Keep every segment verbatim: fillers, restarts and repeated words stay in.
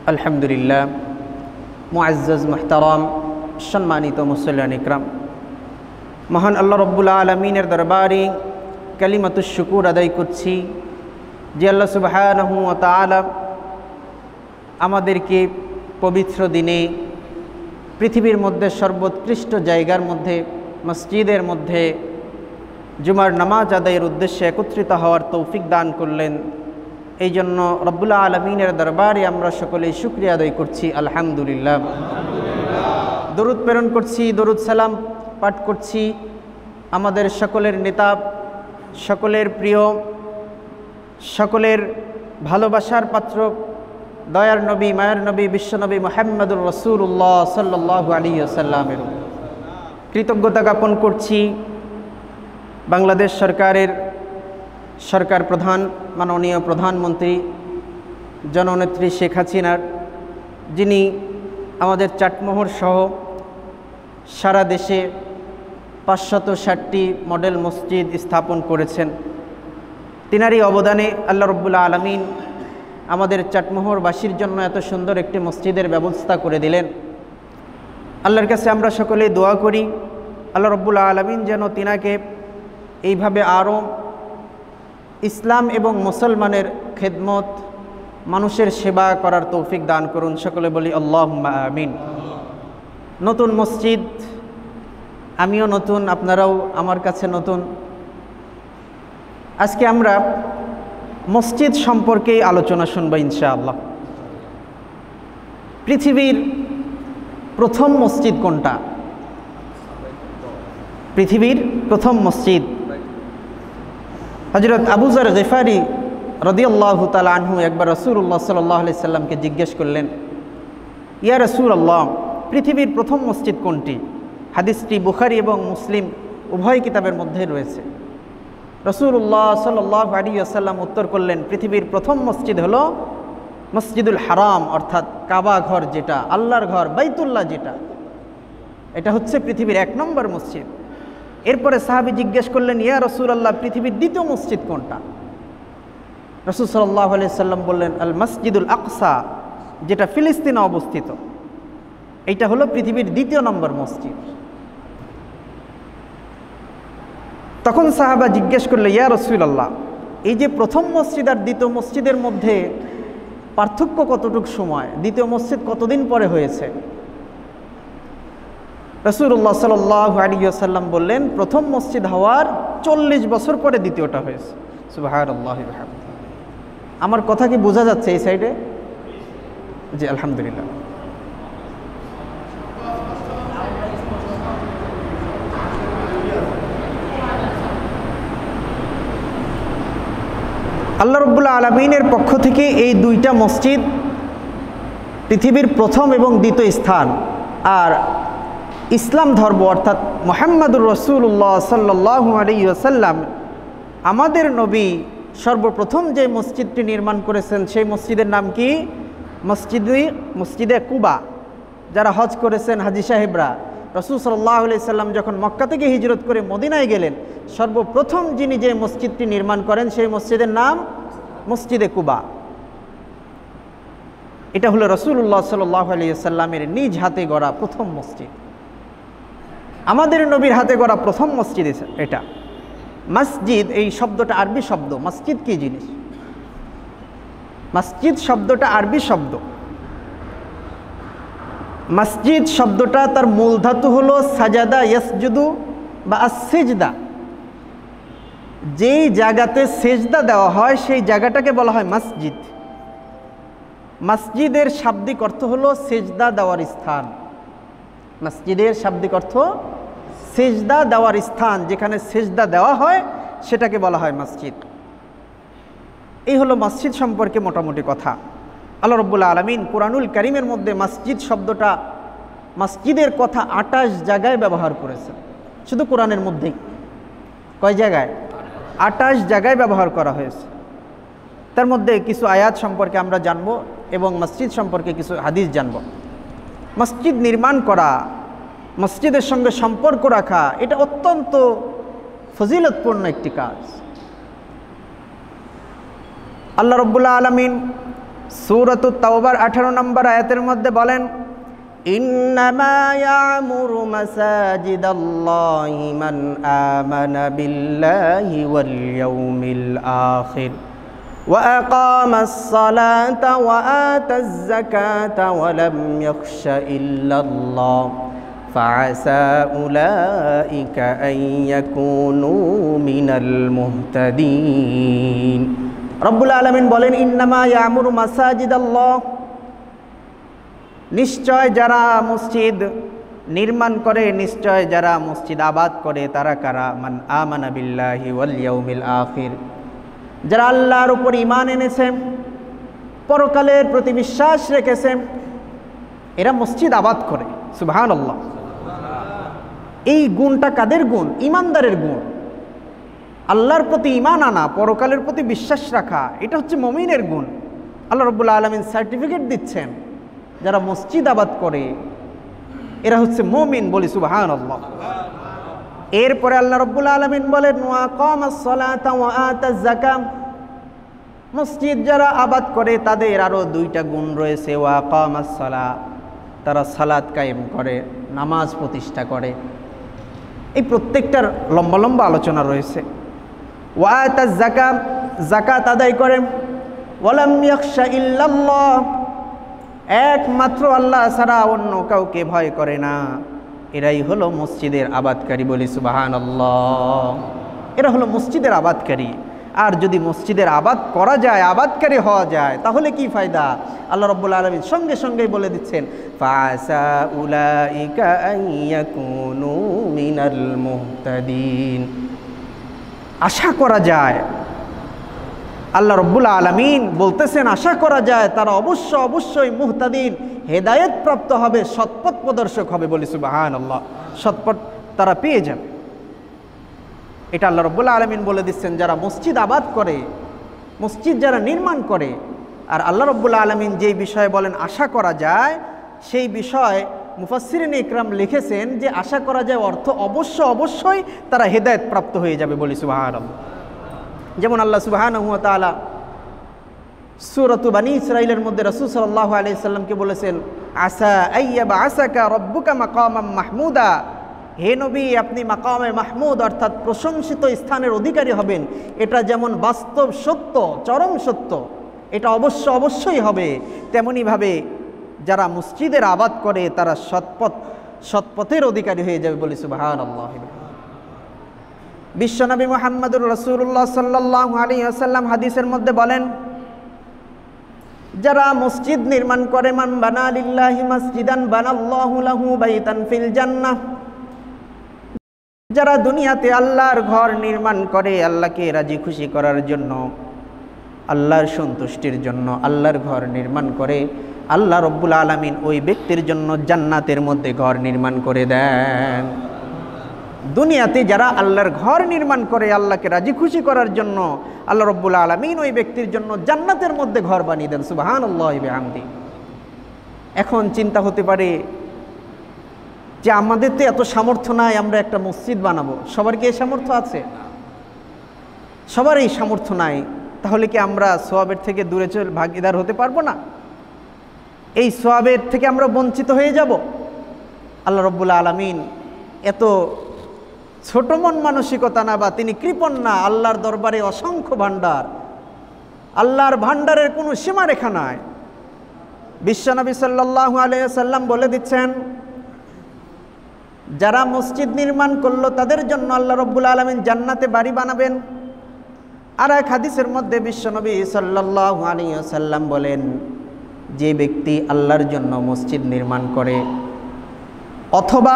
আলহামদুলিল্লাহ, মুআজ্জাজ মুহতারাম সম্মানিত মুসল্লিয়ান ইকরাম, মহান আল্লাহ রব্বুল আলামিনের দরবারে কালিমাতুশ শুকুর আদায় করছি যে আল্লাহ সুবহানাহু ওয়া তাআলা আমাদেরকে পবিত্র দিনে পৃথিবীর মধ্যে সর্বোৎকৃষ্ট জায়গার মধ্যে মসজিদের মধ্যে জুমার নামাজ আদায়ের উদ্দেশ্যে একত্রিত হওয়ার তৌফিক দান করলেন। এই জন্য রব্বুল আলামিনের দরবারে আমরা সকলেই শুকরিয়া আদায় করছি আলহামদুলিল্লাহ। দরুদ প্রেরণ করছি, দরুদ সালাম পাঠ করছি আমাদের সকলের নেতা, সকলের প্রিয়, সকলের ভালোবাসার পাত্র, দয়ার নবী, মায়ার নবী, বিশ্বনবী মুহাম্মদুর রাসূলুল্লাহ সাল্লাল্লাহু আলাইহি ওয়াসাল্লামের কৃতজ্ঞতা জ্ঞাপন করছি বাংলাদেশ সরকারের সরকার প্রধান মাননীয় প্রধানমন্ত্রী জননেত্রী শেখ হাসিনার, যিনি আমাদের চাটমোহর সহ সারা দেশে পাঁচশত ষাটটি মডেল মসজিদ স্থাপন করেছেন। তিনারই অবদানে আল্লাহ রব্বুল আলামিন আমাদের চাটমোহরবাসীর জন্য এত সুন্দর একটি মসজিদের ব্যবস্থা করে দিলেন। আল্লাহর কাছে আমরা সকলে দোয়া করি আল্লাহ রব্বুল আলামিন যেন তিনাকে এইভাবে আরও ইসলাম এবং মুসলমানের খেদমত, মানুষের সেবা করার তৌফিক দান করুন। সকলে বলি আল্লাহুম্মা আমিন। নতুন মসজিদ, আমিও নতুন, আপনারাও আমার কাছে নতুন। আজকে আমরা মসজিদ সম্পর্কে আলোচনা শুনবো ইনশাআল্লাহ। পৃথিবীর প্রথম মসজিদ কোনটা? পৃথিবীর প্রথম মসজিদ হযরত আবু যর গিফারি রাদিয়াল্লাহু তাআলা আনহু একবার রাসূলুল্লাহ সাল্লাল্লাহু আলাইহি সাল্লামকে জিজ্ঞেস করলেন, ইয়া রাসূলুল্লাহ, পৃথিবীর প্রথম মসজিদ কোনটি? হাদিসটি বুখারী এবং মুসলিম উভয় কিতাবের মধ্যে রয়েছে। রাসূলুল্লাহ সাল্লাল্লাহু আলাইহি ওয়াসাল্লাম উত্তর করলেন, পৃথিবীর প্রথম মসজিদ হলো মসজিদুল হারাম, অর্থাৎ কাবা ঘর, যেটা আল্লাহর ঘর, বাইতুল্লাহ যেটা, এটা হচ্ছে পৃথিবীর এক নম্বর মসজিদ। এরপরে সাহাবী জিজ্ঞেস করলেন, ইয়া রাসূলুল্লাহ, পৃথিবীর দ্বিতীয় মসজিদ কোনটা? রাসূল সাল্লাল্লাহু আলাইহি সাল্লাম বললেন, আল মসজিদুল আকসা, যেটা ফিলিস্তিনে অবস্থিত, এইটা হলো পৃথিবীর দ্বিতীয় নম্বর মসজিদ। তখন সাহাবা জিজ্ঞেস করলে, ইয়া রাসূলুল্লাহ, এই যে প্রথম মসজিদ আর দ্বিতীয় মসজিদের মধ্যে পার্থক্য কতটুকু সময়? দ্বিতীয় মসজিদ কতদিন পরে হয়েছে? রাসূলুল্লাহ সাল্লাল্লাহু আলাইহি ওয়াসাল্লাম বললেন, প্রথম মসজিদ হওয়ার চল্লিশ বছর পরে দ্বিতীয়টা হয়েছে। সুবহানাল্লাহ। আমার কথা কি বোঝা যাচ্ছে এই সাইডে? জি আলহামদুলিল্লাহ। আল্লাহ রব্বুল আলামিনের পক্ষ থেকে এই দুইটা মসজিদ পৃথিবীর প্রথম এবং দ্বিতীয় স্থান। আর ইসলাম ধর্ম অর্থাৎ মুহাম্মদুর রাসূলুল্লাহ সাল্লাল্লাহু আলাইহি ওয়াসাল্লাম, আমাদের নবী সর্বপ্রথম যে মসজিদটি নির্মাণ করেছেন সেই মসজিদের নাম কি? মসজিদে মসজিদে কুবা। যারা হজ করেছেন হাজি সাহেবরা, রাসূল সাল্লাল্লাহু আলাইহি সাল্লাম যখন মক্কা থেকে হিজরত করে মদিনায় গেলেন, সর্বপ্রথম যিনি যে মসজিদটি নির্মাণ করেন সেই মসজিদের নাম মসজিদে কুবা। এটা হলো রাসূলুল্লাহ সাল্লাল্লাহু আলাইহি সাল্লামের নিজ হাতে গড়া প্রথম মসজিদ, আমাদের নবীর হাতে গড়া প্রথম মসজিদ এটা। মসজিদ এই শব্দটা আরবি শব্দ। মসজিদ কি জিনিস? মসজিদ শব্দটা আরবি শব্দ। মসজিদ শব্দটা তার মূল ধাতু হলো সাজাদা ইয়াসজুদু বা আসসিজদা। যেই জায়গাতে সেজদা দেওয়া হয় সেই জায়গাটাকে বলা হয় মসজিদ। মসজিদের শাব্দিক অর্থ হলো সেজদা দেওয়ার স্থান। মসজিদের শাব্দিক অর্থ সেজদা দেওয়ার স্থান, যেখানে সেজদা দেওয়া হয় সেটাকে বলা হয় মসজিদ। এই হলো মসজিদ সম্পর্কে মোটামুটি কথা। আল্লাহ রব্বুল আলামিন কুরআনুল কারীমের মধ্যে মসজিদ শব্দটা, মসজিদের কথা আটাশ জায়গায় ব্যবহার করেছেন। শুধু কোরআনের মধ্যেই কয় জায়গায়? আটাশ জায়গায় ব্যবহার করা হয়েছে। তার মধ্যে কিছু আয়াত সম্পর্কে আমরা জানব এবং মসজিদ সম্পর্কে কিছু হাদিস জানব। মসজিদ নির্মাণ করা, মসজিদের সঙ্গে সম্পর্ক রাখা, এটা অত্যন্ত ফজিলতপূর্ণ একটি কাজ। আল্লাহ রাব্বুল আলামিন সূরাতুত তাওবার আঠারো নম্বর আয়াতের মধ্যে বলেন, ইন্নামা ইয়ামুরু মাসাজিদাল্লাহি মান আমানা বিল্লাহি ওয়াল ইয়াউমিল আখির ওয়া আকামাস সালাতা ওয়া আতাজ যাকাতা ওয়া লাম ইয়াখশা ইল্লাল্লাহ ফাআসা উলাইকা আন ইয়াকুনু মিনাল মুহতাদিন। রব্বুল আলামিন বলেন, ইন্নামা ইয়ামুরু মাসাজিদাল্লাহ, নিশ্চয় যারা মসজিদ নির্মাণ করে, নিশ্চয় যারা মসজিদ আবাদ করে, তারা কারা? মান আমানা বিল্লাহি ওয়াল ইয়াউমিল আখির, যারা আল্লাহর উপর ঈমান এনেছে, পরকালের প্রতি বিশ্বাস রেখেছে, এরা মসজিদ আবাদ করে। সুবহানাল্লাহ। এই গুণটা কাদের গুণ? ঈমানদারের গুণ। আল্লাহর প্রতি ঈমান আনা, পরকালের প্রতি বিশ্বাস রাখা, এটা হচ্ছে মুমিনের গুণ। আল্লাহ রাব্বুল আলামিন সার্টিফিকেট দিচ্ছেন, যারা মসজিদ আবাদ করে এরা হচ্ছে মুমিন। বলি সুবহানাল্লাহ। এরপরে আল্লাহ রাব্বুল আলামিন বলেন, ওয়া আকামাস সালাতা ওয়া আতাজ যাকাত, মসজিদ যারা আবাদ করে তাদের আরো দুইটা গুণ রয়েছে। ওয়া আকামাস সালাত, তারা সালাত কায়েম করে, নামাজ প্রতিষ্ঠা করে। এই প্রত্যেকটার লম্বা লম্বা আলোচনা রয়েছে। ওয়া আতাজ যাকাত, যাকাত আদায় করে। ওয়া লাম ইয়াখশা ইল্লাল্লাহ, একমাত্র আল্লাহ ছাড়া অন্য কাউকে ভয় করে না। এরাই হলো মসজিদের আবাদকারী। বলি সুবহানাল্লাহ। এরা হলো মসজিদের আবাদকারী। আর যদি মসজিদের আবাদ করা যায়, আবাদকারী হওয়া যায়, তাহলে কি ফায়দা? আল্লাহ রাব্বুল আলামিন সঙ্গে সঙ্গেই বলে দিচ্ছেন, ফাআসা উলাইকা আন ইয়াকুনু মিনাল মুহতাদিন। আশা করা যায়, আল্লাহ রাব্বুল আলামিন বলতেছেন আশা করা যায় তারা অবশ্য অবশ্যই মুহতাদিন, হেদায়েত প্রাপ্ত হবে, সৎপথ প্রদর্শক হবে। বলি সুবহানাল্লাহ। সৎপথ তারা পেয়ে যাবে, এটা আল্লাহ রাব্বুল আলামিন বলে দিচ্ছেন। যারা মসজিদ আবাদ করে, মসজিদ যারা নির্মাণ করে, আর আল্লাহ রাব্বুল আলামিন যেই বিষয়ে বলেন আশা করা যায়, সেই বিষয় মুফাসসিরিন ইকরাম লিখেছেন যে আশা করা যায় অর্থ অবশ্য অবশ্যই তারা হেদায়েত প্রাপ্ত হয়ে যাবে। বলি সুবহানাল্লাহ। যেমন আল্লাহ সুবহানাহু ওয়া তাআলা সূরাতু বানী ইসরাঈলের মধ্যে রাসূল সাল্লাল্লাহু আলাইহি সাল্লামকে বলেছেন, আসা আইয়াবা আসাকা রব্বুকা মাকামাম মাহমুদা, হে নবী আপনি মাকামে মাহমুদ অর্থাৎ প্রশংসিত স্থানের অধিকারী হবেন। এটা যেমন বাস্তব সত্য, চরম সত্য, এটা অবশ্য অবশ্যই হবে, তেমনিভাবে যারা মসজিদের আবাদ করে তারা সৎপথ সৎপথের অধিকারী হয়ে যাবে। বলি সুবহানাল্লাহ। বিশ্বনবী মুহাম্মদুর রাসূলুল্লাহ সাল্লাল্লাহু আলাইহি ওয়াসাল্লাম হাদিসের মধ্যে বলেন, যারা মসজিদ নির্মাণ করে, মান বানা লিল্লাহি মাসজিদান বানাল্লাহু লাহু বাইতান ফিল জান্নাহ, যারা দুনিয়াতে আল্লাহর ঘর নির্মাণ করে আল্লাহকে রাজি খুশি করার জন্য, আল্লাহর সন্তুষ্টির জন্য আল্লাহর ঘর নির্মাণ করে, আল্লাহ রাব্বুল আলামিন ওই ব্যক্তির জন্য জান্নাতের মধ্যে ঘর নির্মাণ করে দেন। দুনিয়াতে যারা আল্লাহর ঘর নির্মাণ করে আল্লাহকে রাজি খুশি করার জন্য, আল্লাহ রাব্বুল আলামিন ওই ব্যক্তির জন্য জান্নাতের মধ্যে ঘর বানিয়ে দেন। সুবহানাল্লাহি ওয়া বিহামদি। এখন চিন্তা হতে পারে যে আমাদের তো এত সামর্থ্য নাই আমরা একটা মসজিদ বানাবো। সবার কি এই সামর্থ্য আছে? সবার এই সামর্থ্য নাই। তাহলে কি আমরা সওয়াবের থেকে দূরে চলে ভাগীদার হতে পারবো না? এই সওয়াবের থেকে আমরা বঞ্চিত হয়ে যাব? আল্লাহ রাব্বুল আলামিন এত ছোট মন মানসিকতা না, বা তিনি কৃপণ না। আল্লাহর দরবারে অসংখ্য ভাণ্ডার, আল্লাহর ভাণ্ডারের কোনো সীমারেখা নাই। বিশ্বনবী সাল্লাল্লাহু আলাইহি ওয়াসাল্লাম বলে দিচ্ছেন, যারা মসজিদ নির্মাণ করলো তাদের জন্য আল্লাহ রাব্বুল আলামিন জান্নাতে বাড়ি বানাবেন। আর এক হাদিসের মধ্যে বিশ্বনবী সাল্লাল্লাহু আলাইহি ওয়াসাল্লাম বলেন, যে ব্যক্তি আল্লাহর জন্য মসজিদ নির্মাণ করে, অথবা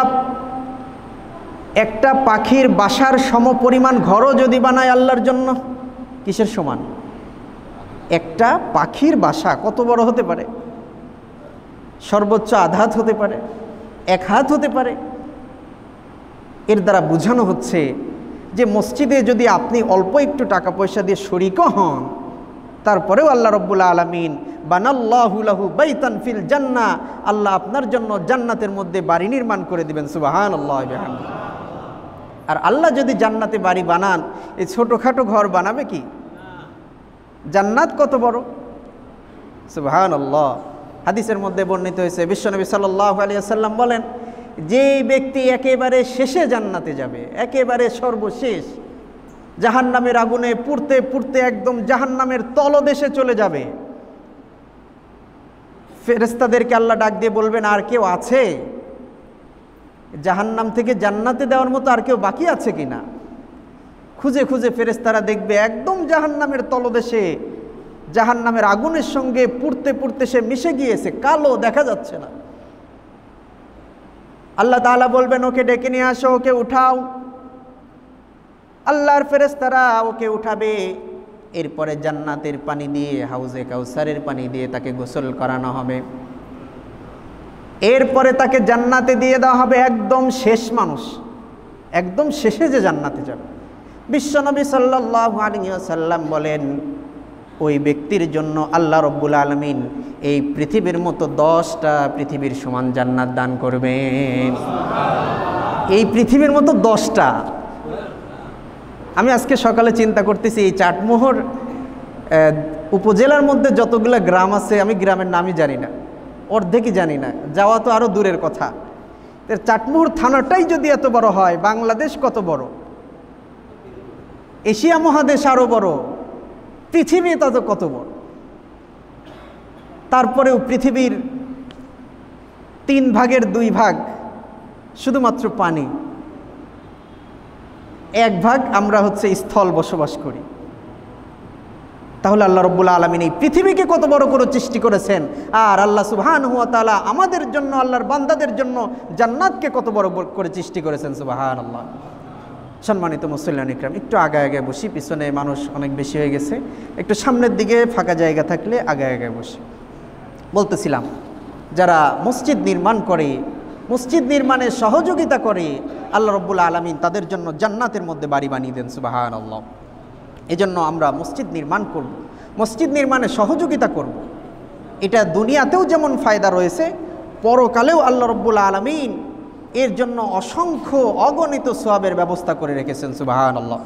একটা পাখির বাসার সমপরিমাণ ঘরও যদি বানায় আল্লাহর জন্য, কিসের সমান? একটা পাখির বাসা কত বড় হতে পারে? সর্বোচ্চ আধা হাত হতে পারে, এক হাত হতে পারে। এর দ্বারা বোঝানো হচ্ছে যে মসজিদে যদি আপনি অল্প একটু টাকা পয়সা দিয়ে শরীকও হন, তারপরেও আল্লাহ রাব্বুল আলামিন বানাল্লাহু লাহু বাইতান ফিল জান্নাহ, আল্লাহ আপনার জন্য জান্নাতের মধ্যে বাড়ি নির্মাণ করে দিবেন। সুবহানাল্লাহ ওয়া বিহামদিহি। আর আল্লাহ যদি জান্নাতে বাড়ি বানান, এই ছোটোখাটো ঘর বানাবে কি? জান্নাত কত বড়! সুবহানাল্লাহ। হাদিসের মধ্যে বর্ণিত হয়েছে, বিশ্বনবী সাল্লাল্লাহু আলাইহি ওয়াসাল্লাম বলেন, যে ব্যক্তি একেবারে শেষে জান্নাতে যাবে, একেবারে সর্বশেষ, জাহান্নামের আগুনে পুড়তে পুড়তে একদম জাহান্নামের তলদেশে চলে যাবে, ফেরেশতাদেরকে আল্লাহ ডাক দিয়ে বলবেন, আর কেউ আছে জাহান্নাম থেকে জান্নাতে দেওয়ার মতো, আর কেউ বাকি আছে কিনা? খুঁজে খুঁজে ফেরেশতারা দেখবে একদম জাহান্নামের তলদেশে, জাহান্নামের আগুনের সঙ্গে পুড়তে পুড়তে সে মিশে গিয়েছে, কালো, দেখা যাচ্ছে না। আল্লাহ তাআলা বলবেন, ওকে ডেকে নিয়ে আসো, ওকে উঠাও। আল্লাহর ফেরেশতারা ওকে উঠাবে, এরপরে জান্নাতের পানি দিয়ে, হাউজে কাউসারের পানি দিয়ে তাকে গোসল করানো হবে। এরপরে তাকে জান্নাতে দিয়ে দেওয়া হবে, একদম শেষ মানুষ, একদম শেষে যে জান্নাতে যাবে। বিশ্বনবী সাল্লাল্লাহু আলাইহি ওয়াসাল্লাম বলেন, ওই ব্যক্তির জন্য আল্লাহ রব্বুল আলামিন এই পৃথিবীর মতো দশটা পৃথিবীর সমান জান্নাত দান করবেন। এই পৃথিবীর মতো দশটা। আমি আজকে সকালে চিন্তা করতেছি, এই চাটমোহর উপজেলার মধ্যে যতগুলো গ্রাম আছে, আমি গ্রামের নামই জানি না, অর্ধেকই জানি না, যাওয়া তো আরও দূরের কথা। চাটমোহর থানাটাই যদি এত বড় হয়, বাংলাদেশ কত বড়, এশিয়া মহাদেশ আরও বড়, পৃথিবী তত কত বড়। তারপরেও পৃথিবীর তিন ভাগের দুই ভাগ শুধুমাত্র পানি, এক ভাগ আমরা হচ্ছে স্থল বসবাস করি। তাহলে আল্লাহ রব্বুল আলামিন এই পৃথিবীকে কত বড় করে সৃষ্টি করেছেন, আর আল্লাহ সুবহানাহু ওয়া তাআলা আমাদের জন্য, আল্লাহর বান্দাদের জন্য জান্নাতকে কত বড় করে সৃষ্টি করেছেন। সুবহানাল্লাহ। সম্মানিত মুসল্লিয়ান ইকরাম, একটু আগে আগে বসি, পিছনে মানুষ অনেক বেশি হয়ে গেছে, একটু সামনের দিকে ফাঁকা জায়গা থাকলে আগে আগে বসি। বলতেছিলাম, যারা মসজিদ নির্মাণ করে, মসজিদ নির্মাণে সহযোগিতা করে, আল্লাহ রব্বুল আলামিন তাদের জন্য জান্নাতের মধ্যে বাড়ি বানিয়ে দেন। সুবহানাল্লাহ। এজন্য আমরা মসজিদ নির্মাণ করব, মসজিদ নির্মাণে সহযোগিতা করব। এটা দুনিয়াতেও যেমন ফায়দা রয়েছে, পরকালেও আল্লাহ রব্বুল আলামিন এর জন্য অসংখ্য অগণিত সওয়াবের ব্যবস্থা করে রেখেছেন। সুবহানাল্লাহ।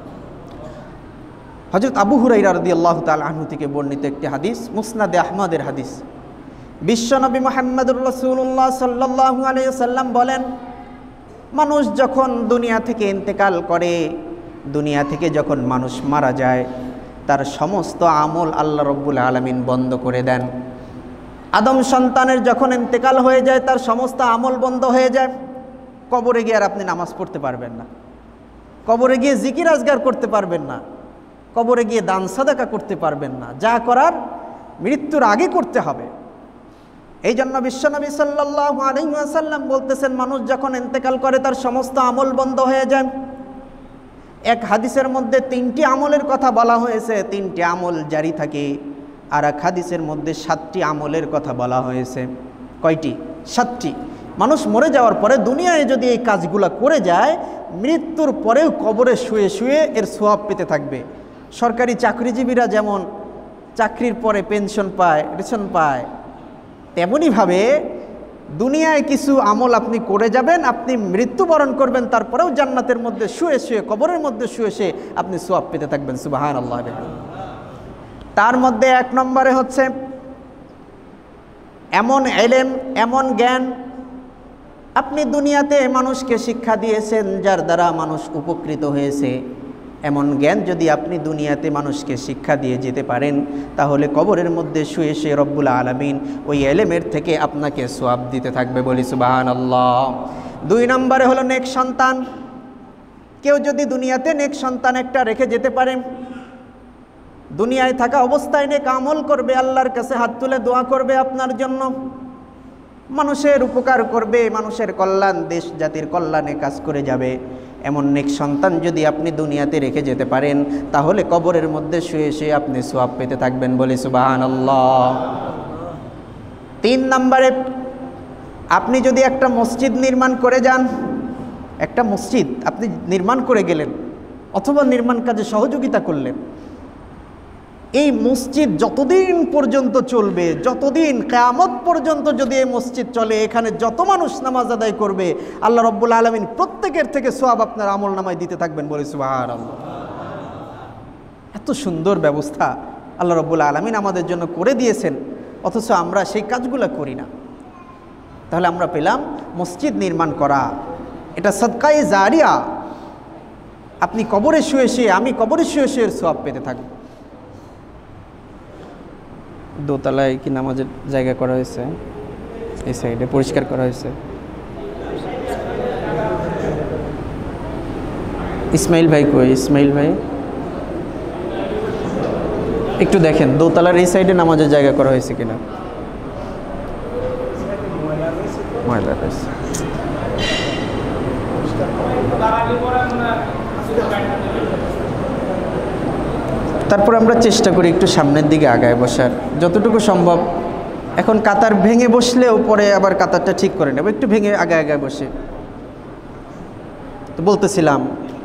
হযরত আবু হুরায়রা রাদিয়াল্লাহু তাআলা আনহু থেকে বর্ণিত একটি হাদিস, মুসনাদে আহমদের হাদিস। বিশ্বনবী মুহাম্মদুর রাসূলুল্লাহ সাল্লাল্লাহু আলাইহি ওয়াসাল্লাম বলেন, মানুষ যখন দুনিয়া থেকে ইন্তেকাল করে, দুনিয়া থেকে যখন মানুষ মারা যায়, তার সমস্ত আমল আল্লাহ রব্বুল আলামিন বন্ধ করে দেন। আদম সন্তানের যখন ইন্তেকাল হয়ে যায়, তার সমস্ত আমল বন্ধ হয়ে যায়। কবরে গিয়ে আর আপনি নামাজ পড়তে পারবেন না, কবরে গিয়ে জিকির আজগার করতে পারবেন না, কবরে গিয়ে দান সাদাকা করতে পারবেন না, যা করার মৃত্যুর আগে করতে হবে। এই জন্য বিশ্বনবী সাল্লাল্লাহু আলাইহি ওয়াসাল্লাম বলতেছেন, মানুষ যখন ইন্তেকাল করে তার সমস্ত আমল বন্ধ হয়ে যায়। এক হাদিসের মধ্যে তিনটি আমলের কথা বলা হয়েছে, তিনটি আমল জারি থাকে। আর এক হাদিসের মধ্যে সাতটি আমলের কথা বলা হয়েছে। কয়টি? সাতটি। মানুষ মরে যাওয়ার পরে দুনিয়ায় যদি এই কাজগুলো করে যায়, মৃত্যুর পরেও কবরে শুয়ে শুয়ে এর সওয়াব পেতে থাকবে। সরকারি চাকরিজীবীরা যেমন চাকরির পরে পেনশন পায়, রেশন পায়, তেমনইভাবে দুনিয়ায় কিছু আমল আপনি করে যাবেন, আপনি মৃত্যুবরণ করবেন, তারপরেও জান্নাতের মধ্যে শুয়ে শুয়ে, কবরের মধ্যে শুয়ে শুয়ে আপনি সওয়াব পেতে থাকবেন। সুবহানাল্লাহ। তার মধ্যে এক নম্বরে হচ্ছে এমন ইলম, এমন জ্ঞান আপনি দুনিয়াতে মানুষকে শিক্ষা দিয়েছেন, যার দ্বারা মানুষ উপকৃত হয়েছে। এমন জ্ঞান যদি আপনি দুনিয়াতে মানুষকে শিক্ষা দিয়ে যেতে পারেন, তাহলে কবরের মধ্যে শুয়ে শুয়ে রব্বুল আলামিন ওই ইলমের থেকে আপনাকে সওয়াব দিতে থাকবে। বলি সুবহানাল্লাহ। দুই নম্বরে হলো নেক সন্তান। কেউ যদি দুনিয়াতে নেক সন্তান একটা রেখে যেতে পারে, দুনিয়ায় থাকা অবস্থায় নেক আমল করবে, আল্লাহর কাছে হাত তুলে দোয়া করবে আপনার জন্য, মানুষের উপকার করবে, মানুষের কল্যাণ, দেশ জাতির কল্যাণে কাজ করে যাবে। এমন নেক সন্তান যদি আপনি দুনিয়াতে রেখে যেতে পারেন, তাহলে কবরের মধ্যে শুয়ে শুয়ে আপনি সওয়াব পেতে থাকবেন। বলি সুবহানাল্লাহ। তিন নম্বরে, আপনি যদি একটা মসজিদ নির্মাণ করে যান, একটা মসজিদ আপনি নির্মাণ করে গেলেন অথবা নির্মাণ কাজে সহযোগিতা করলেন, এই মসজিদ যতদিন পর্যন্ত চলবে, যতদিন কিয়ামত পর্যন্ত যদি এই মসজিদ চলে, এখানে যত মানুষ নামাজ আদায় করবে, আল্লাহ রাব্বুল আলামিন প্রত্যেকের থেকে সওয়াব আপনার আমল নামায় দিতে থাকবেন। বলি সুবহানাল্লাহ। এত সুন্দর ব্যবস্থা আল্লাহ রাব্বুল আলামিন আমাদের জন্য করে দিয়েছেন। অথচ আমরা সেই কাজগুলো করি না। তাহলে আমরা পেলাম মসজিদ নির্মাণ করা এটা সদকায়ে জারিয়া। আপনি কবরে শুয়ে শুয়ে, আমি কবরে শুয়ে শুয়ে সওয়াব পেতে থাকব। দোতলায় কি নামাজের জায়গা করা হয়েছে, এই সাইডে পরিষ্কার করা হয়েছে। ইসমাইল ভাই কই? ইসমাইল ভাই একটু দেখেন দোতলার এই সাইডে নামাজের জায়গা করা হয়েছে কিনা। ময়লা রয়েছে। তারপর আমরা চেষ্টা করি একটু সামনের দিকে আগায় বসার যতটুকু সম্ভব। এখন কাতার ভেঙে বসলেও পরে আবার কাতারটা ঠিক করে নেব, একটু ভেঙে আগায় আগায় বসে। তো বলতেছিলাম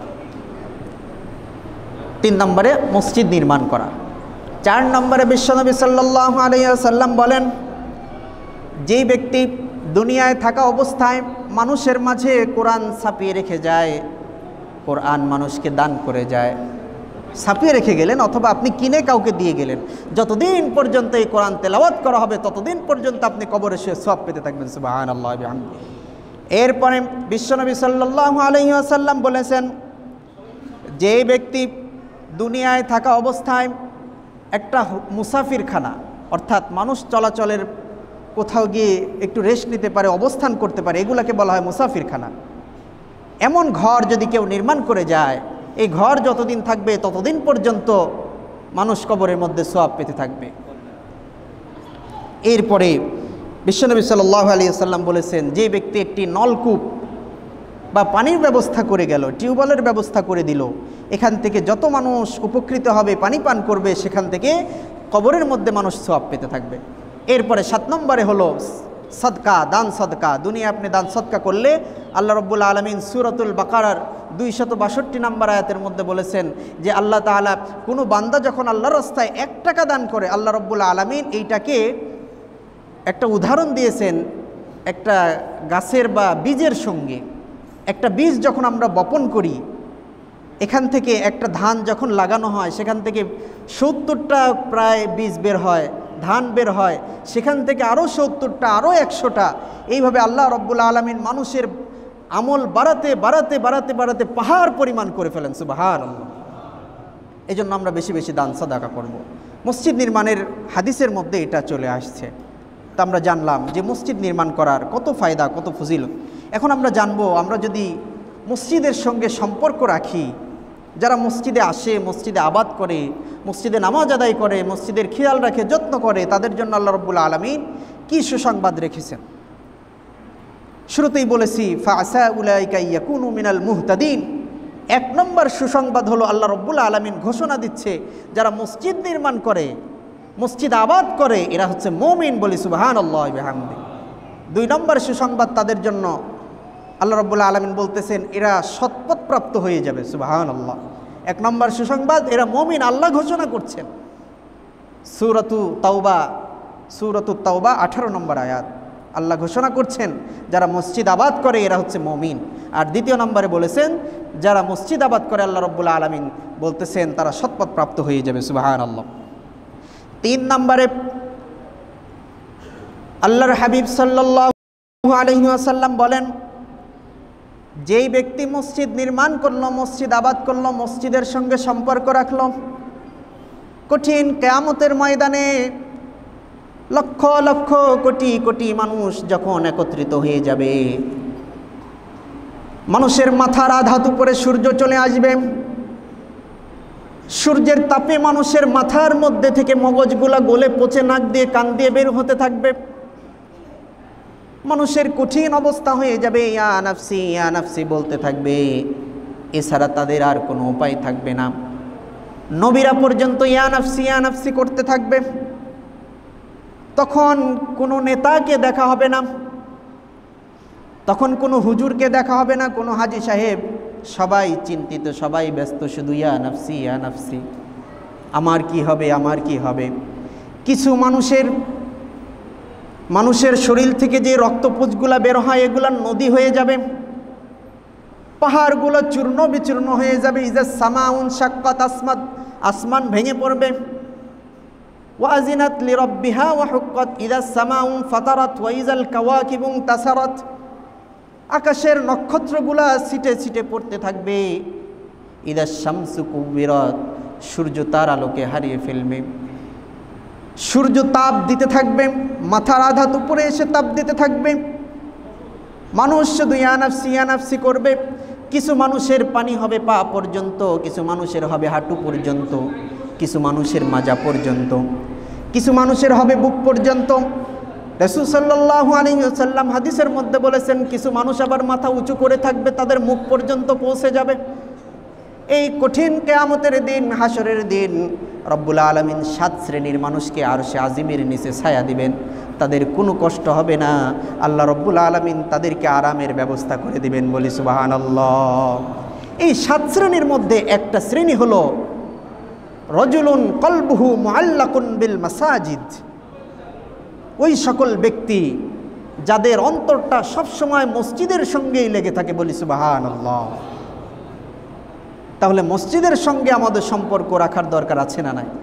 তিন নম্বরে মসজিদ নির্মাণ করা। চার নম্বরে বিশ্বনবী সাল্লাল্লাহু আলাইহি ওয়াসাল্লাম বলেন, যেই ব্যক্তি দুনিয়ায় থাকা অবস্থায় মানুষের মাঝে কোরআন ছাপিয়ে রেখে যায়, কোরআন মানুষকে দান করে যায়, ছাপিয়ে রেখে গেলেন অথবা আপনি কিনে কাউকে দিয়ে গেলেন, যতদিন পর্যন্ত এই কোরআন তেলাওয়াত করা হবে ততদিন পর্যন্ত আপনি কবরে শুয়ে সওয়াব পেতে থাকবেন। সুবহানাল্লাহ ওয়া বিহামদিহি। এরপরে বিশ্বনবী সাল্লাল্লাহু আলাইহি ওয়াসাল্লাম বলেছেন, যে ব্যক্তি দুনিয়ায় থাকা অবস্থায় একটা মুসাফিরখানা, অর্থাৎ মানুষ চলাচলের কোথাও গিয়ে একটু রেস্ট নিতে পারে, অবস্থান করতে পারে, এগুলাকে বলা হয় মুসাফিরখানা। এমন ঘর যদি কেউ নির্মাণ করে যায়, এই ঘর যতদিন থাকবে ততদিন পর্যন্ত মানুষ কবরের মধ্যে সওয়াব পেতে থাকবে। এরপরে বিশ্বনবী সাল্লাল্লাহু আলাইহি ওয়াসাল্লাম বলেছেন, যে ব্যক্তি একটি নলকূপ বা পানির ব্যবস্থা করে গেল, টিউবওয়েলের ব্যবস্থা করে দিল, এখান থেকে যত মানুষ উপকৃত হবে, পানি পান করবে, সেখান থেকে কবরের মধ্যে মানুষ সওয়াব পেতে থাকবে। এরপরে সাত নম্বরে হলো সদকা, দান সদকা। দুনিয়া আপনি দান সদকা করলে আল্লাহ রব্বুল আলামিন সূরাতুল বাকারার দুইশত বাষট্টি নম্বর আয়াতের মধ্যে বলেছেন যে আল্লাহ তাআলা কোনো বান্দা যখন আল্লাহর রাস্তায় এক টাকা দান করে, আল্লাহ রব্বুল আলামিন এইটাকে একটা উদাহরণ দিয়েছেন একটা গাছের বা বীজের সঙ্গে। একটা বীজ যখন আমরা বপন করি, এখান থেকে একটা ধান যখন লাগানো হয়, সেখান থেকে সত্তরটা প্রায় বীজ বের হয়, ধান বের হয়, সেখান থেকে আরও সত্তরটা, আরও একশোটা, এইভাবে আল্লাহ রব্বুল আলামিন মানুষের আমল বাড়াতে বাড়াতে বাড়াতে বাড়াতে পাহাড় পরিমাণ করে ফেলেন। সুবহানাল্লাহ। এই জন্য আমরা বেশি বেশি দান সাদাকা করব। মসজিদ নির্মাণের হাদিসের মধ্যে এটা চলে আসছে। তা আমরা জানলাম যে মসজিদ নির্মাণ করার কত ফায়দা, কত ফজিলত। এখন আমরা জানবো, আমরা যদি মসজিদের সঙ্গে সম্পর্ক রাখি, যারা মসজিদে আসে, মসজিদে আবাদ করে, মসজিদে নামাজ আদায় করে, মসজিদের খেয়াল রাখে, যত্ন করে, তাদের জন্য আল্লাহ রব্বুল আলামিন কি সুসংবাদ রেখেছেন। শুরুতেই বলেছি, ফাআসা উলাইকা ইয়াকুনু মিনাল মুহতাদিন। এক নম্বর সুসংবাদ হলো আল্লাহ রব্বুল আলামিন ঘোষণা দিচ্ছে, যারা মসজিদ নির্মাণ করে, মসজিদ আবাদ করে, এরা হচ্ছে মুমিন। বলি সুবহানাল্লাহ ওয়া বিহামদিহি। দুই নম্বর সুসংবাদ তাদের জন্য আল্লাহ রব্বুল আলামিন বলতেছেন, এরা সৎপথপ্রাপ্ত হয়ে যাবে। সুবহানাল্লাহ। এক নম্বর সুসংবাদ, এরা মুমিন, আল্লাহ ঘোষণা করছেন। সূরাতু তাওবা, সূরাতু তাওবা আঠারো নম্বর আয়াত, আল্লাহ ঘোষণা করছেন যারা মসজিদ আবাদ করে এরা হচ্ছে মুমিন। আর দ্বিতীয় নম্বরে বলেছেন, যারা মসজিদ আবাদ করে আল্লাহ রব্বুল আলামিন বলতেছেন তারা সৎপথপ্রাপ্ত হয়ে যাবে। সুবহানাল্লাহ। তিন নম্বরে আল্লাহর হাবিব সাল্লাল্লাহু আলাইহি ওয়াসাল্লাম বলেন, যেই ব্যক্তি মসজিদ নির্মাণ করলো, মসজিদ আবাদ করলো, মসজিদের সঙ্গে সম্পর্ক রাখলো, কঠিন কিয়ামতের ময়দানে লক্ষ লক্ষ কোটি কোটি মানুষ যখন একত্রিত হয়ে যাবে, মানুষের মাথার আঘাত উপরে সূর্য চলে আসবে, সূর্যের তাপে মানুষের মাথার মধ্যে থেকে মগজগুলা গলে পচে নাক দিয়ে কান দিয়ে বের হতে থাকবে, মানুষের কঠিন অবস্থা হয়ে যাবে, ইয়া নাফসি ইয়া নাফসি বলতে থাকবে, এছাড়া তাদের আর কোনো উপায় থাকবে না। নবীরা পর্যন্ত ইয়া নাফসি ইয়া নাফসি করতে থাকবে। তখন কোনো নেতাকে দেখা হবে না, তখন কোনো হুজুরকে দেখা হবে না, কোনো হাজী সাহেব, সবাই চিন্তিত, সবাই ব্যস্ত, শুধু ইয়া নাফসি ইয়া নাফসি, আমার কি হবে, আমার কি হবে। কিছু মানুষের মানুষের শরীর থেকে যে রক্তপুঞ্জগুলা বের হয় এগুলা নদী হয়ে যাবে, পাহাড়গুলো চূর্ণ বিচূর্ণ হয়ে যাবে। ইজা সামাউন শাক্কাত, আসমান আসমান ভেঙে পড়বে। ওয়াজিনাত লিরাব্বিহা ওয়া হুক্কাত ইযাস সামাউ ফাতারাত ওয়া ইযাল কাওয়াকিবু তাসারাত। আকাশের নক্ষত্রগুলা ছিটে ছিটে পড়তে থাকবে। ইযাস শামসু কুবিরাত, সূর্য তার আলোকে হারিয়ে ফেলবে। সূর্য তাপ দিতে থাকবে, মাথার আঘাত উপরে এসে তাপ দিতে থাকবে। মানুষ শুধু ইয়া নাফসি ইয়া নাফসি করবে। কিছু মানুষের পানি হবে পা পর্যন্ত, কিছু মানুষের হবে হাঁটু পর্যন্ত, কিছু মানুষের মাজা পর্যন্ত, কিছু মানুষের হবে বুক পর্যন্ত। রাসূল সাল্লাল্লাহু আলাইহি ওয়াসাল্লাম হাদিসের মধ্যে বলেছেন, কিছু মানুষ আবার মাথা উঁচু করে থাকবে, তাদের মুখ পর্যন্ত পৌঁছে যাবে। এই কঠিন কিয়ামতের দিন, হাসরের দিন রব্বুল আলামিন সাত শ্রেণীর মানুষকে আরশে আজিমের নিচে ছায়া দিবেন। তাদের কোনো কষ্ট হবে না। আল্লাহ রব্বুল আলামিন তাদেরকে আরামের ব্যবস্থা করে দিবেন, বলি সুবহানাল্লাহ। এই সাত শ্রেণীর মধ্যে একটা শ্রেণী হলো রজুলুন কলবুহু মুআল্লাকুন বিল মাসাজিদ। ওই সকল ব্যক্তি যাদের অন্তরটা সবসময় মসজিদের সঙ্গেই লেগে থাকে, বলি সুবহানাল্লাহ। তাহলে মসজিদের সঙ্গে আমাদের সম্পর্ক রাখার দরকার আছে না নাই?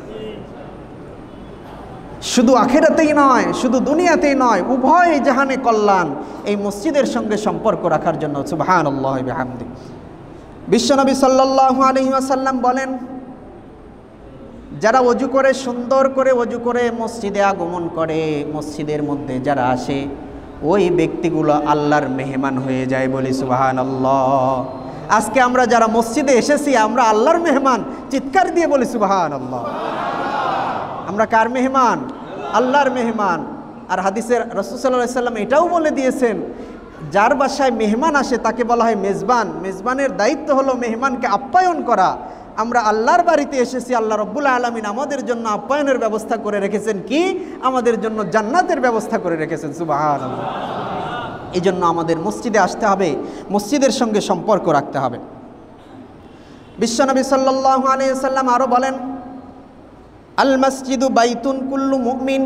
শুধু আখিরাতেই নয়, শুধু দুনিয়াতেই নয়, উভয় জাহানে কল্যাণ এই মসজিদের সঙ্গে সম্পর্ক রাখার জন্য। সুবহানাল্লাহ ওয়া বিহামদি। বিশ্বনবী সাল্লাল্লাহু আলাইহি ওয়াসাল্লাম বলেন, যারা ওযু করে, সুন্দর করে ওযু করে মসজিদে আগমন করে, মসজিদের মধ্যে যারা আসে, ওই ব্যক্তিগুলো আল্লাহর মেহমান হয়ে যায়, বলি সুবহানাল্লাহ। আজকে আমরা যারা মসজিদে এসেছি, আমরা আল্লাহর মেহমান। চিৎকার দিয়ে বলি সুবহানাল্লাহ। আমরা কার মেহমান? আল্লাহর মেহমান। আর হাদিসের রাসূল সাল্লাল্লাহু আলাইহি ওয়াসাল্লাম এটাও বলে দিয়েছেন, যার বাসায় মেহমান আসে তাকে বলা হয় মেজবান। মেজবানের দায়িত্ব হলো মেহমানকে আপ্যায়ন করা। আমরা আল্লাহর বাড়িতে এসেছি, আল্লাহ রব্বুল আলামিন আমাদের জন্য আপ্যায়নের ব্যবস্থা করে রেখেছেন। কি? আমাদের জন্য জান্নাতের ব্যবস্থা করে রেখেছেন। সুবহানাল্লাহ। এই জন্য আমাদের মসজিদে আসতে হবে, মসজিদের সঙ্গে সম্পর্ক রাখতে হবে। বিশ্বনবী সাল্লাল্লাহু আলাইহি ওয়াসাল্লাম আরও বলেন, আল মসজিদু বাইতুন কুল্লু মুমিন।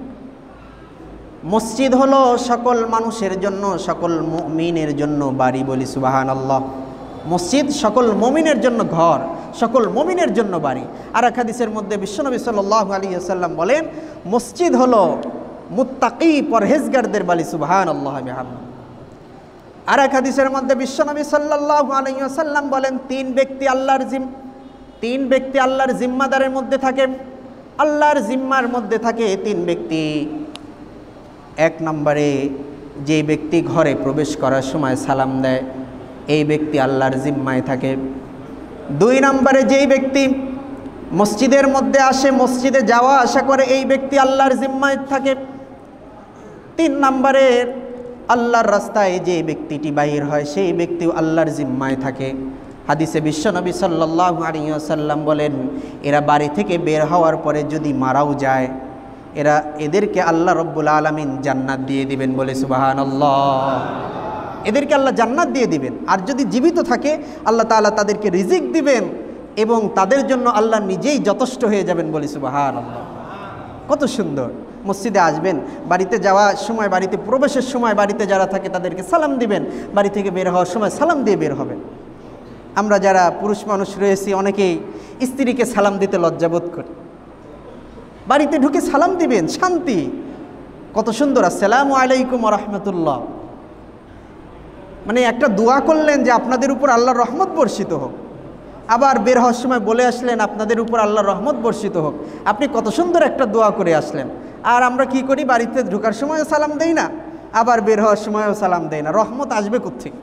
মসজিদ হলো সকল মানুষের জন্য, সকল মুমিনের জন্য বাড়ি, বলি সুবহানাল্লাহ। মসজিদ সকল মুমিনের জন্য ঘর, সকল মুমিনের জন্য বাড়ি। আর এক হাদিসের মধ্যে বিশ্বনবী সাল্লাল্লাহু আলাইহি ওয়াসাল্লাম বলেন, মসজিদ হলো মুত্তাকি পরহেজগারদের বাড়ি। সুবহানাল্লাহ বিহামদিহি। আর এক হাদিসের মধ্যে বিশ্বনবী সাল্লাল্লাহু আলাইহি ওয়াসাল্লাম বলেন, তিন ব্যক্তি আল্লাহর জিম তিন ব্যক্তি আল্লাহর জিম্মাদারের মধ্যে থাকে। আল্লাহর জিম্মার মধ্যে থাকে তিন ব্যক্তি। এক নম্বরে যে ব্যক্তি ঘরে প্রবেশ করার সময় সালাম দেয়, এই ব্যক্তি আল্লাহর জিম্মায় থাকে। দুই নম্বরে যেই ব্যক্তি মসজিদের মধ্যে আসে, মসজিদে যাওয়া আসা করে, এই ব্যক্তি আল্লাহর জিম্মায় থাকে। তিন নম্বরে আল্লাহর রাস্তায় যে ব্যক্তিটি বাহির হয়, সেই ব্যক্তিও আল্লাহর জিম্মায় থাকে। হাদিসে বিশ্বনবী সাল্লাল্লাহু আলাইহি ওয়াসাল্লাম বলেন, এরা বাড়ি থেকে বের হওয়ার পরে যদি মারাও যায়, এরা এদেরকে আল্লাহ রব্বুল আলামিন জান্নাত দিয়ে দিবেন, বলে সুবহানাল্লাহ। এদেরকে আল্লাহ জান্নাত দিয়ে দিবেন। আর যদি জীবিত থাকে, আল্লাহ তাআলা তাদেরকে রিজিক দিবেন এবং তাদের জন্য আল্লাহ নিজেই যথেষ্ট হয়ে যাবেন, বলি সুবহানাল্লাহ। কত সুন্দর! মসজিদে আসবেন, বাড়িতে যাওয়ার সময়, বাড়িতে প্রবেশের সময় বাড়িতে যারা থাকে তাদেরকে সালাম দিবেন, বাড়ি থেকে বের হওয়ার সময় সালাম দিয়ে বের হবেন। আমরা যারা পুরুষ মানুষ রয়েছি, অনেকেই স্ত্রীকে সালাম দিতে লজ্জাবোধ করি। বাড়িতে ঢুকে সালাম দিবেন, শান্তি। কত সুন্দর! আসসালামু আলাইকুম ওয়া রাহমাতুল্লাহ। মানে একটা দোয়া করলেন যে আপনাদের উপর আল্লাহর রহমত বর্ষিত হোক। আবার বের হওয়ার সময় বলে আসলেন, আপনাদের উপর আল্লাহর রহমত বর্ষিত হোক। আপনি কত সুন্দর একটা দোয়া করে আসলেন। আর আমরা কি করি? বাড়িতে ঢোকার সময়ও সালাম দেই না, আবার বের হওয়ার সময়ও সালাম দেই না। রহমত আসবে কোত্থেকে?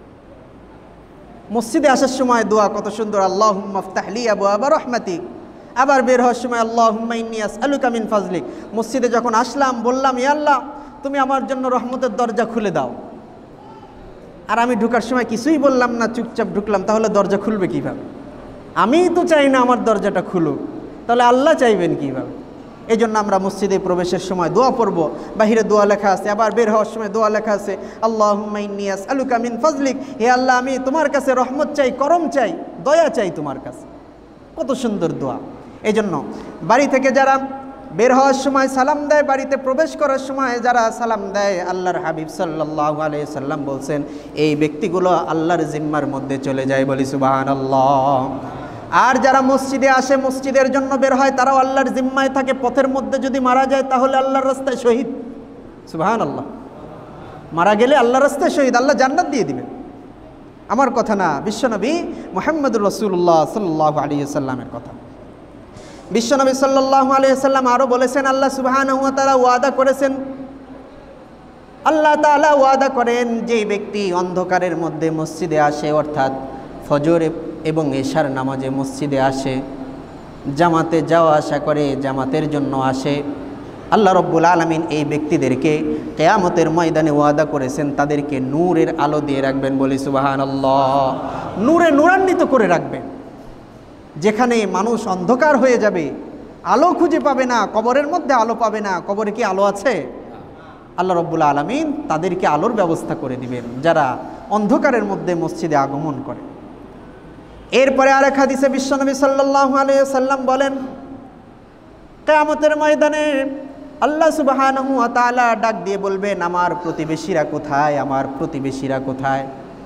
মসজিদে আসার সময় দোয়া কত সুন্দর, আল্লাহুম্মা ইফতাহ লি আবওয়াবা রাহমাতিক। আবার বের হওয়ার সময় আল্লাহুম্মা ইন্নী আসআলুকা মিন ফাজলিক। মসজিদে যখন আসলাম বললাম, ইয়া আল্লাহ, তুমি আমার জন্য রহমতের দরজা খুলে দাও। আর আমি ঢোকার সময় কিছুই বললাম না, চুপচাপ ঢুকলাম, তাহলে দরজা খুলবে কিভাবে? আমিই তো চাই না আমার দরজাটা খুলুক, তাহলে আল্লাহ চাইবেন কিভাবে? এই জন্য আমরা মসজিদে প্রবেশের সময় দোয়া পড়ব। বাহিরে দোয়া লেখা আছে, আবার বের হওয়ার সময় দোয়া লেখা আছে, আল্লাহুম্মা ইন্নী আসআলুকা মিন ফাজলিক। হে আল্লাহ, আমি তোমার কাছে রহমত চাই, করম চাই, দয়া চাই তোমার কাছে। কত সুন্দর দোয়া! এই জন্য বাড়ি থেকে যারা বের হওয়ার সময় সালাম দেয়, বাড়িতে প্রবেশ করার সময় যারা সালাম দেয়, আল্লাহর হাবিব সাল্লাল্লাহু আলাইহি সাল্লাম বলছেন, এই ব্যক্তিগুলো আল্লাহর জিম্মার মধ্যে চলে যায়, বলি সুবহানাল্লাহ। আর যারা মসজিদে আসে, মসজিদের জন্য বের হয়, তারাও আল্লাহর জিম্মায় থাকে। পথের মধ্যে যদি মারা যায় তাহলে আল্লাহর রাস্তায় শহীদ। সুবহানাল্লাহ। মারা গেলে আল্লাহর রাস্তায় শহীদ, আল্লাহ জান্নাত দিয়ে দিবেন। আমার কথা না, বিশ্বনবী মুহাম্মদুর রাসূলুল্লাহ সাল্লাল্লাহু আলাইহি ওয়াসাল্লামের কথা। বিশ্বনবী সাল্লাল্লাহু আলাইহি ওয়াসাল্লাম আরও বলেছেন, আল্লাহ সুবহানাহু ওয়া তাআলা ওয়াদা করেছেন, আল্লাহ তাআলা ওয়াদা করেন যে ব্যক্তি অন্ধকারের মধ্যে মসজিদে আসে, অর্থাৎ ফজর এবং এশার নামাজে মসজিদে আসে, জামাতে যাওয়া আসা করে, জামাতের জন্য আসে, আল্লাহ রব্বুল আলামিন এই ব্যক্তিদেরকে কিয়ামতের ময়দানে ওয়াদা করেছেন তাদেরকে নূরের আলো দিয়ে রাখবেন। বলি সুবহানাল্লাহ। নূরে নূরান্বিত করে রাখবেন। যেখানে মানুষ অন্ধকার হয়ে যাবে, আলো খুঁজে পাবে না, কবরের মধ্যে আলো পাবে না। কবরে কি আলো আছে? আল্লাহ রব্বুল আলামিন তাদেরকে আলোর ব্যবস্থা করে দিবেন যারা অন্ধকারের মধ্যে মসজিদে আগমন করে। এরপরে আরেক হাদিসে বিশ্বনবী সাল্লাল্লাহু আলাইহি ওয়াসাল্লাম বলেন, কিয়ামতের ময়দানে আল্লাহ সুবহানাহু ওয়া তাআলা ডাক দিয়ে বলবেন, আমার প্রতিবেশীরা কোথায়, আমার প্রতিবেশীরা কোথায়?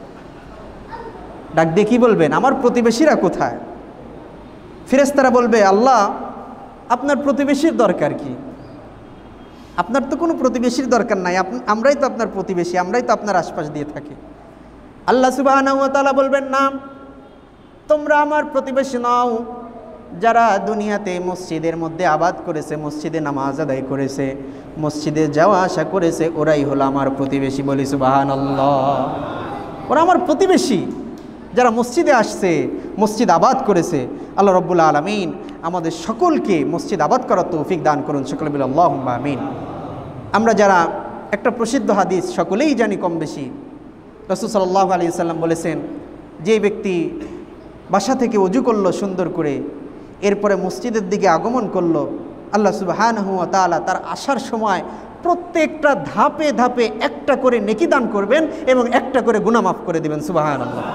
ডাক দিয়ে কি বলবেন? আমার প্রতিবেশীরা কোথায়? ফেরেশতারা বলবে, আল্লাহ আপনার প্রতিবেশীর দরকার কি? আপনার তো কোনো প্রতিবেশীর দরকার নাই, আমরাই তো আপনার প্রতিবেশী, আমরাই তো আপনার আশপাশ দিয়ে থাকি। আল্লাহ সুবহানাহু ওয়া তাআলা বলবেন, না, তোমরা আমার প্রতিবেশী নাও। যারা দুনিয়াতে মসজিদের মধ্যে আবাদ করেছে, মসজিদে নামাজ আদায় করেছে, মসজিদে যাওয়া আসা করেছে, ওরাই হলো আমার প্রতিবেশী। বলি সুবহানাল্লাহ। ওরা আমার প্রতিবেশী, যারা মসজিদে আসছে, মসজিদ আবাদ করেছে। আল্লাহ রব্বুল আলামিন আমাদের সকলকে মসজিদ আবাদ করার তৌফিক দান করুন। সকলে বলি আল্লাহুম্মা আমিন। আমরা যারা একটা প্রসিদ্ধ হাদিস সকলেই জানি কম বেশি, রাসূল সাল্লাল্লাহু আলাইহি ওয়াসাল্লাম বলেছেন, যে ব্যক্তি বাসা থেকে ওযু করলো সুন্দর করে, এরপরে মসজিদের দিকে আগমন করলো, আল্লাহ সুবহানাহু ওয়া তাআলা তার আসার সময় প্রত্যেকটা ধাপে ধাপে একটা করে নেকি দান করবেন এবং একটা করে গুনাহ মাফ করে দিবেন। সুবহানাল্লাহ।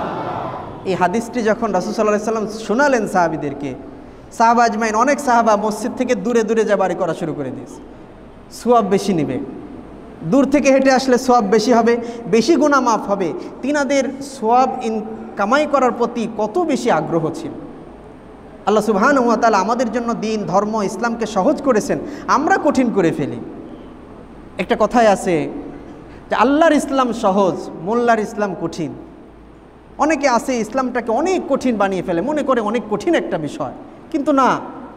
এই হাদিসটি যখন রাসূল সাল্লাল্লাহু আলাইহি ওয়াসাল্লাম শোনালেন সাহাবীদেরকে, সাহাবা আজমাইন, অনেক সাহাবা মসজিদ থেকে দূরে দূরে যাবারি করা শুরু করে দিয়েছে। সওয়াব বেশি নেবে, দূর থেকে হেঁটে আসলে সওয়াব বেশি হবে, বেশি গুনাহ মাফ হবে। তিনাদের সওয়াব ইন কামাই করার প্রতি কত বেশি আগ্রহ ছিল। আল্লাহ সুবহানাহু ওয়া তাআলা আমাদের জন্য দিন, ধর্ম, ইসলামকে সহজ করেছেন, আমরা কঠিন করে ফেলি। একটা কথাই আছে যে আল্লাহর ইসলাম সহজ, মোল্লার ইসলাম কঠিন। অনেকে আছে ইসলামটাকে অনেক কঠিন বানিয়ে ফেলে, মনে করে অনেক কঠিন একটা বিষয়, কিন্তু না।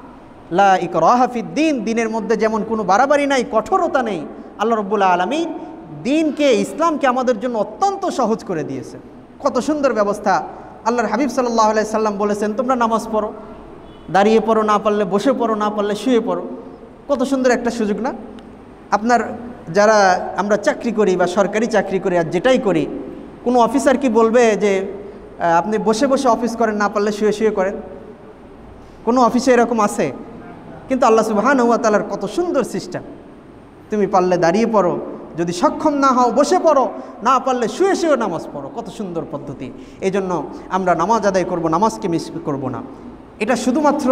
লা ইকরাহা ফিদ্দিন, দিনের মধ্যে যেমন কোনো বাড়াবাড়ি নাই, কঠোরতা নেই। আল্লাহ রাব্বুল আলামিন দিনকে, ইসলামকে আমাদের জন্য অত্যন্ত সহজ করে দিয়েছে। কত সুন্দর ব্যবস্থা। আল্লাহর হাবিব সাল্লাল্লাহু আলাইহি সাল্লাম বলেছেন, তোমরা নামাজ পড়ো, দাঁড়িয়ে পড়ো, না পারলে বসে পড়ো, না পারলে শুয়ে পড়ো। কত সুন্দর একটা সুযোগ না? আপনার যারা আমরা চাকরি করি বা সরকারি চাকরি করি আর যেটাই করি, কোনো অফিসার কি বলবে যে আপনি বসে বসে অফিস করেন, না পারলে শুয়ে শুয়ে করেন? কোনো অফিসে এরকম আছে? কিন্তু আল্লাহ সুবহানাহু ওয়া তাআলার কত সুন্দর সিস্টেম। তুমি পারলে দাঁড়িয়ে পড়ো, যদি সক্ষম না হও বসে পড়ো, না পারলে শুয়ে শুয়ে নামাজ পড়ো। কত সুন্দর পদ্ধতি। এই জন্য আমরা নামাজ আদায় করব, নামাজকে মিস করব না। এটা শুধুমাত্র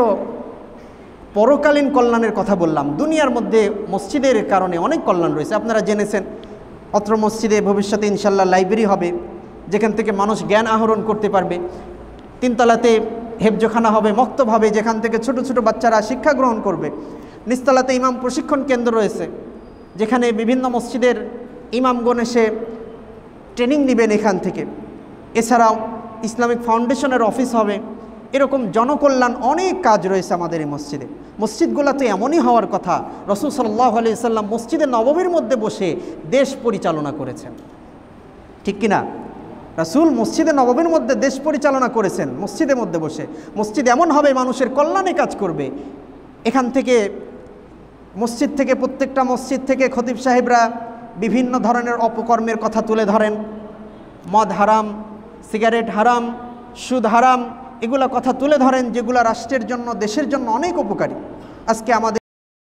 পরকালীন কল্যাণের কথা বললাম। দুনিয়ার মধ্যে মসজিদের কারণে অনেক কল্যাণ রয়েছে। আপনারা জেনেছেন, অত্র মসজিদে ভবিষ্যতে ইনশাল্লাহ লাইব্রেরি হবে, যেখান থেকে মানুষ জ্ঞান আহরণ করতে পারবে। তিনতলাতে হেফজখানা হবে, মক্তব হবে, যেখান থেকে ছোট ছোট বাচ্চারা শিক্ষা গ্রহণ করবে। নিচতলাতে ইমাম প্রশিক্ষণ কেন্দ্র রয়েছে, যেখানে বিভিন্ন মসজিদের ইমামগণ এসে ট্রেনিং নেবেন এখান থেকে। এছাড়াও ইসলামিক ফাউন্ডেশনের অফিস হবে। এরকম জনকল্যাণ অনেক কাজ রয়েছে আমাদের এই মসজিদে। মসজিদগুলো তো এমনই হওয়ার কথা। রাসূল সাল্লাল্লাহু আলাইহি সাল্লাম মসজিদে নববীর মধ্যে বসে দেশ পরিচালনা করেছেন, ঠিক কিনা? রাসূল মসজিদে নববীর মধ্যে দেশ পরিচালনা করেছেন, মসজিদের মধ্যে বসে। মসজিদ এমন হবে মানুষের কল্যাণে কাজ করবে। এখান থেকে, মসজিদ থেকে, প্রত্যেকটা মসজিদ থেকে খতিব সাহেবরা বিভিন্ন ধরনের অপকর্মের কথা তুলে ধরেন। মদ হারাম, সিগারেট হারাম, সুদ হারাম, এগুলা কথা তুলে ধরেন, যেগুলো রাষ্ট্রের জন্য, দেশের জন্য অনেক উপকারী। আজকে আমাদের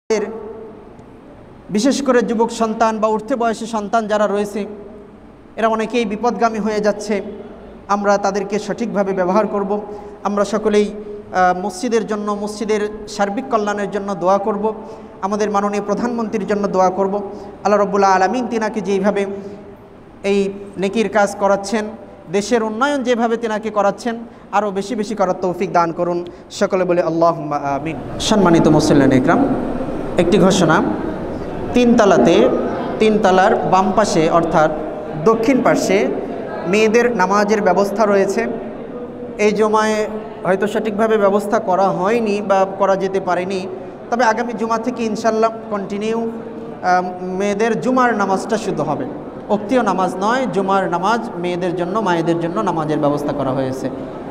বিশেষ করে যুবক সন্তান বা উঠতে বয়সী সন্তান যারা রয়েছে, এরা অনেকেই বিপদগামী হয়ে যাচ্ছে। আমরা তাদেরকে সঠিকভাবে ব্যবহার করব। আমরা সকলেই মসজিদের জন্য, মসজিদের সার্বিক কল্যাণের জন্য দোয়া করব। আমাদের মাননীয় প্রধানমন্ত্রীর জন্য দোয়া করব। আল্লাহ রাব্বুল আলামিন তিনাকে যেইভাবে এই নেকির কাজ করাচ্ছেন, দেশের উন্নয়ন যেভাবে তিনাকে করাচ্ছেন, আরও বেশি বেশি করার তৌফিক দান করুন। সকলে বলে আল্লাহুম্মা আমিন। সম্মানিত মুসল্লিন ইকরাম, একটি ঘোষণা, তিনতলাতে তিনতলার বাম পাশে অর্থাৎ দক্ষিণ পাশে মেয়েদের নামাজের ব্যবস্থা রয়েছে। এই জুমায় হয়তো সঠিকভাবে ব্যবস্থা করা হয়নি বা করা যেতে পারেনি, তবে আগামী জুমা থেকে ইনশাল্লাহ কন্টিনিউ মেয়েদের জুমার নামাজটা শুদ্ধ হবে। উক্তীয় নামাজ নয়, জুমার নামাজ মেয়েদের জন্য, মায়েদের জন্য নামাজের ব্যবস্থা করা হয়েছে।